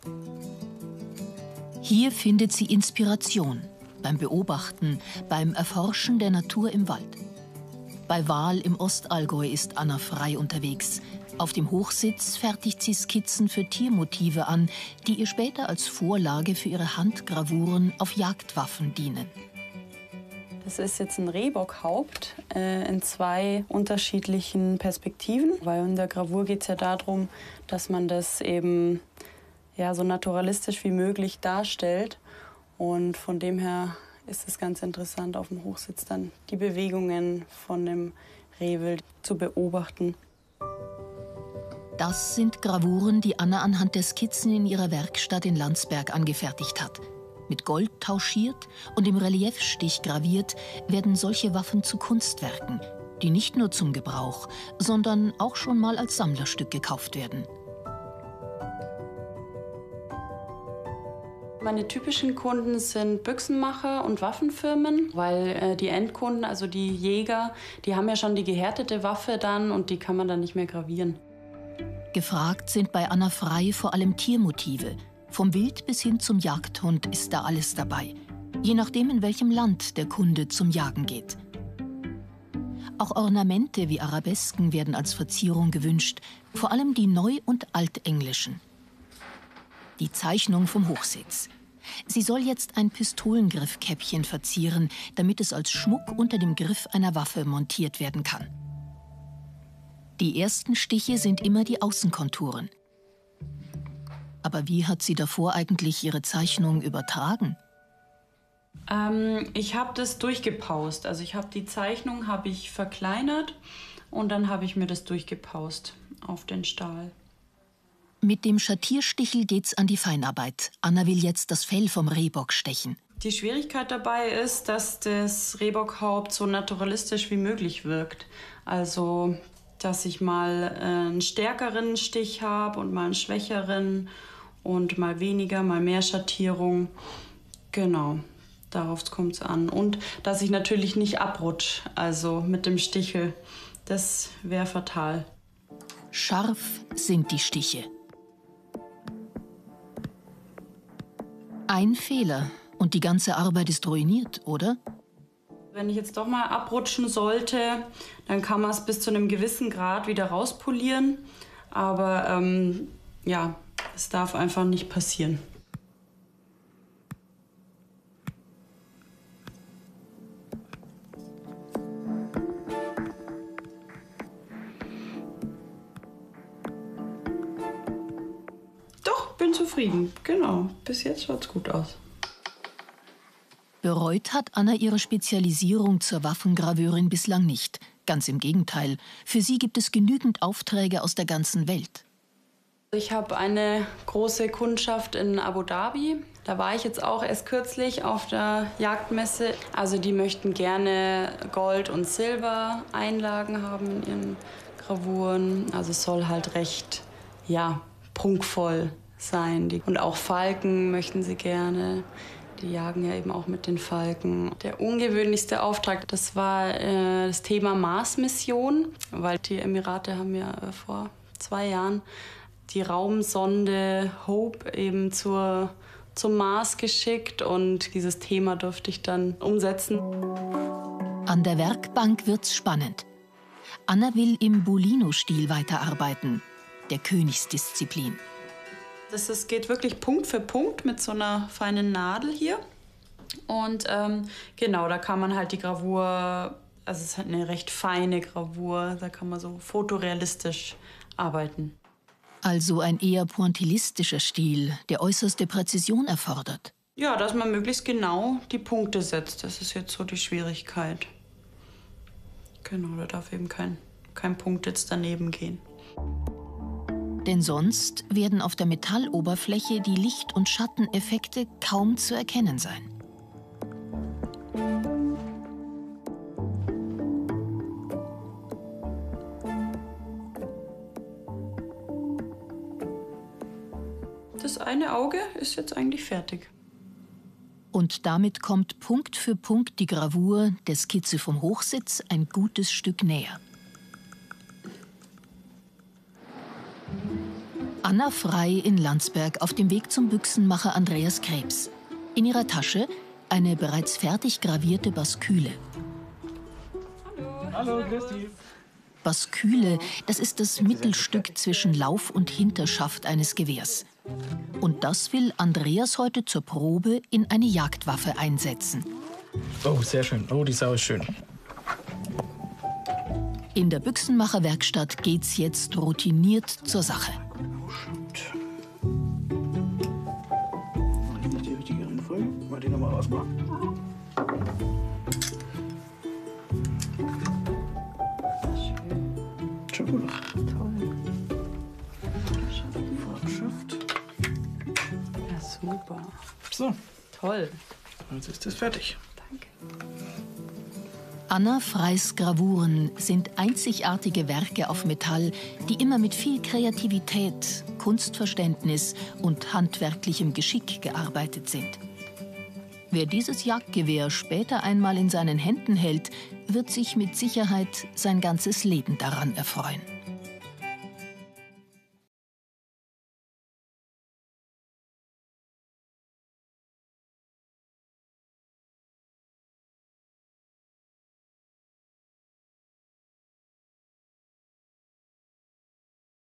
Hier findet sie Inspiration beim Beobachten, beim Erforschen der Natur im Wald. Bei Wahl im Ostallgäu ist Anna frei unterwegs. Auf dem Hochsitz fertigt sie Skizzen für Tiermotive an, die ihr später als Vorlage für ihre Handgravuren auf Jagdwaffen dienen. Das ist jetzt ein Rehbockhaupt in 2 unterschiedlichen Perspektiven. Weil in der Gravur geht es ja darum, dass man das eben so naturalistisch wie möglich darstellt. Und von dem her ist es ganz interessant, auf dem Hochsitz dann die Bewegungen von dem Rehwild zu beobachten. Das sind Gravuren, die Anna anhand der Skizzen in ihrer Werkstatt in Landsberg angefertigt hat. Mit Gold tauschiert und im Reliefstich graviert werden solche Waffen zu Kunstwerken, die nicht nur zum Gebrauch, sondern auch schon mal als Sammlerstück gekauft werden. Meine typischen Kunden sind Büchsenmacher und Waffenfirmen, weil die Endkunden, also die Jäger, die haben ja schon die gehärtete Waffe dann und die kann man dann nicht mehr gravieren. Gefragt sind bei Anna Frey vor allem Tiermotive. Vom Wild bis hin zum Jagdhund ist da alles dabei, je nachdem, in welchem Land der Kunde zum Jagen geht. Auch Ornamente wie Arabesken werden als Verzierung gewünscht, vor allem die neu- und altenglischen. Die Zeichnung vom Hochsitz. Sie soll jetzt ein Pistolengriffkäppchen verzieren, damit es als Schmuck unter dem Griff einer Waffe montiert werden kann. Die ersten Stiche sind immer die Außenkonturen. Aber wie hat sie davor eigentlich ihre Zeichnung übertragen? Ich habe das durchgepaust. Also ich habe die Zeichnung verkleinert und dann habe ich mir das durchgepaust auf den Stahl. Mit dem Schattierstichel geht's an die Feinarbeit. Anna will jetzt das Fell vom Rehbock stechen. Die Schwierigkeit dabei ist, dass das Rehbockhaupt so naturalistisch wie möglich wirkt. Also, dass ich mal einen stärkeren Stich habe und mal einen schwächeren und mal weniger, mal mehr Schattierung. Genau, darauf kommt es an. Und dass ich natürlich nicht abrutsche, also mit dem Stichel. Das wäre fatal. Scharf sind die Stiche. Ein Fehler und die ganze Arbeit ist ruiniert, oder? Wenn ich jetzt doch mal abrutschen sollte, dann kann man es bis zu einem gewissen Grad wieder rauspolieren. Aber es darf einfach nicht passieren. Doch, bin zufrieden. Genau, bis jetzt schaut's gut aus. Bereut hat Anna ihre Spezialisierung zur Waffengraveurin bislang nicht. Ganz im Gegenteil, für sie gibt es genügend Aufträge aus der ganzen Welt. Ich habe eine große Kundschaft in Abu Dhabi. Da war ich jetzt auch erst kürzlich auf der Jagdmesse. Also die möchten gerne Gold- und Silber-Einlagen haben in ihren Gravuren. Also es soll halt recht, prunkvoll sein. Und auch Falken möchten sie gerne. Die jagen ja eben auch mit den Falken. Der ungewöhnlichste Auftrag, das war das Thema Mars-Mission. Weil die Emirate haben ja vor 2 Jahren die Raumsonde Hope eben zum Mars geschickt. Und dieses Thema durfte ich dann umsetzen. An der Werkbank wird's spannend. Anna will im Bulino-Stil weiterarbeiten, der Königsdisziplin. Das geht wirklich Punkt für Punkt mit so einer feinen Nadel hier. Und da kann man halt die Gravur, also es ist halt eine recht feine Gravur, da kann man so fotorealistisch arbeiten. Also ein eher pointillistischer Stil, der äußerste Präzision erfordert. Ja, dass man möglichst genau die Punkte setzt, das ist jetzt so die Schwierigkeit. Genau, da darf eben kein Punkt jetzt daneben gehen. Denn sonst werden auf der Metalloberfläche die Licht- und Schatteneffekte kaum zu erkennen sein. Das eine Auge ist jetzt eigentlich fertig. Und damit kommt Punkt für Punkt die Gravur der Skizze vom Hochsitz ein gutes Stück näher. Anna Frey in Landsberg auf dem Weg zum Büchsenmacher Andreas Krebs. In ihrer Tasche eine bereits fertig gravierte Basküle. Hallo, grüß dich. Basküle, das ist das Mittelstück zwischen Lauf und Hinterschaft eines Gewehrs. Und das will Andreas heute zur Probe in eine Jagdwaffe einsetzen. Oh, sehr schön. Oh, die Sau ist schön. In der Büchsenmacherwerkstatt geht's jetzt routiniert zur Sache. Nicht die richtige Reihenfolge. Mal die nochmal rausmachen. Schon gut. Toll. Vorgeschafft. Ja, super. So, Toll. jetzt ist das fertig. Danke. Anna Freys Gravuren sind einzigartige Werke auf Metall, die immer mit viel Kreativität, Kunstverständnis und handwerklichem Geschick gearbeitet sind. Wer dieses Jagdgewehr später einmal in seinen Händen hält, wird sich mit Sicherheit sein ganzes Leben daran erfreuen.